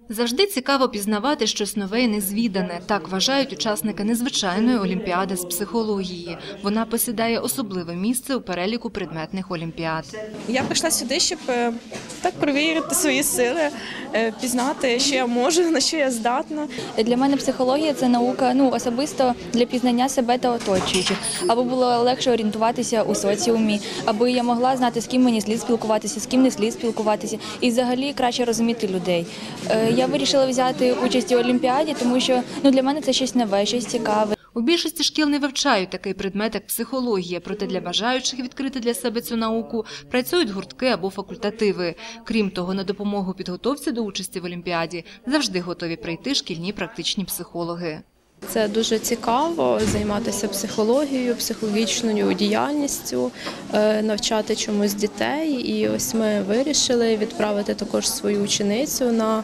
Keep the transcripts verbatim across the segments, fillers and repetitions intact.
Завжди цікаво пізнавати щось нове і незвідане. Так вважають учасники незвичайної олімпіади з психології. Вона посідає особливе місце у переліку предметних олімпіад. Я прийшла сюди, щоб так перевірити свої сили, пізнати, що я можу, на що я здатна. Для мене психологія – це наука, ну, особисто для пізнання себе та оточуючих, аби було легше орієнтуватися у соціумі, аби я могла знати, з ким мені слід спілкуватися, з ким не слід спілкуватися, і взагалі краще розуміти людей. Я вирішила взяти участь у олімпіаді, тому що ну, для мене це щось нове, щось цікаве. У більшості шкіл не вивчають такий предмет, як психологія, проте для бажаючих відкрити для себе цю науку працюють гуртки або факультативи. Крім того, на допомогу підготовці до участі в олімпіаді завжди готові прийти шкільні практичні психологи. Це дуже цікаво займатися психологією, психологічною діяльністю, навчати чомусь дітей. І ось ми вирішили відправити також свою ученицю на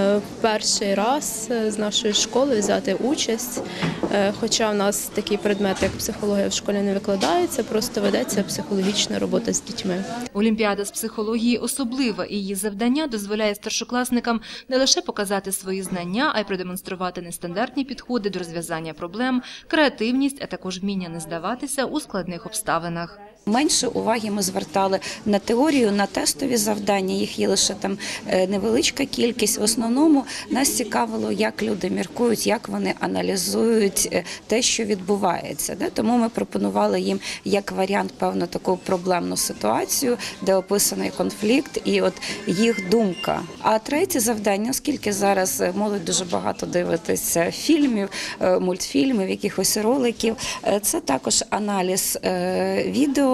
перший раз з нашої школи взяти участь. Хоча в нас такий предмет, як психологія, в школі не викладається, просто ведеться психологічна робота з дітьми. Олімпіада з психології особлива, і її завдання дозволяє старшокласникам не лише показати свої знання, а й продемонструвати нестандартні підходи до розв'язання проблем, креативність, а також вміння не здаватися у складних обставинах. Менше уваги ми звертали на теорію, на тестові завдання, їх є лише там невеличка кількість. В основному нас цікавило, як люди міркують, як вони аналізують те, що відбувається. Тому ми пропонували їм як варіант певну таку проблемну ситуацію, де описаний конфлікт і от їх думка. А третє завдання, оскільки зараз молодь дуже багато дивитися фільмів, мультфільмів, якихось роликів, це також аналіз відео,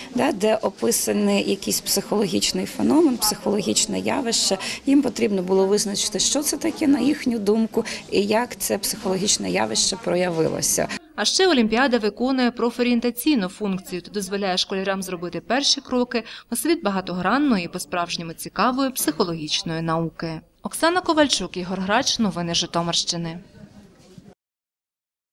де описаний якийсь психологічний феномен, психологічне явище. Їм потрібно було визначити, що це таке на їхню думку і як це психологічне явище проявилося. А ще олімпіада виконує профорієнтаційну функцію та дозволяє школярам зробити перші кроки у світ багатогранної і по-справжньому цікавої психологічної науки. Оксана Ковальчук, Ігор Грач. Новини Житомирщини.